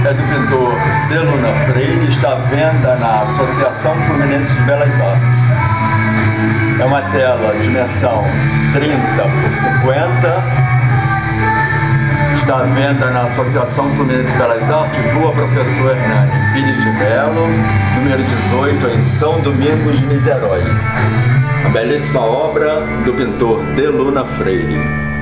é do pintor De Luna Freire, está à venda na Associação Fluminense de Belas Artes. É uma tela dimensão 30 por 50. Está à venda na Associação Fluminense de Belas Artes, Rua Professor Hernani Pires de Melo, número 18, em São Domingos, Niterói. A belíssima obra do pintor De Luna Freire.